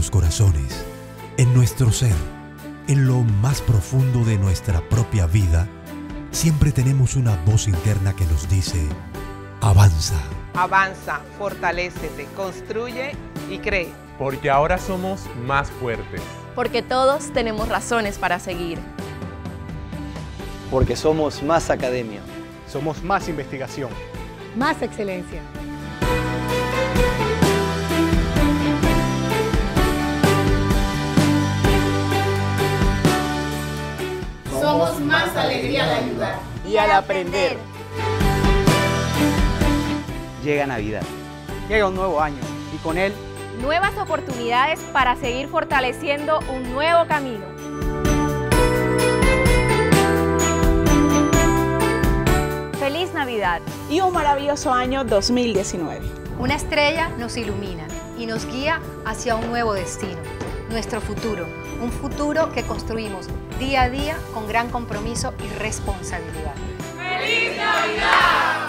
nuestros corazones, en nuestro ser, en lo más profundo de nuestra propia vida, siempre tenemos una voz interna que nos dice: avanza. Avanza, fortalécete, construye y cree. Porque ahora somos más fuertes. Porque todos tenemos razones para seguir. Porque somos más academia. Somos más investigación. Más excelencia. Somos más alegría al ayudar y al aprender. Llega Navidad. Llega un nuevo año y con él Nuevas oportunidades para seguir fortaleciendo un nuevo camino. ¡Feliz Navidad! y un maravilloso año 2019. Una estrella nos ilumina y nos guía hacia un nuevo destino, nuestro futuro, un futuro que construimos día a día con gran compromiso y responsabilidad. ¡Feliz Navidad!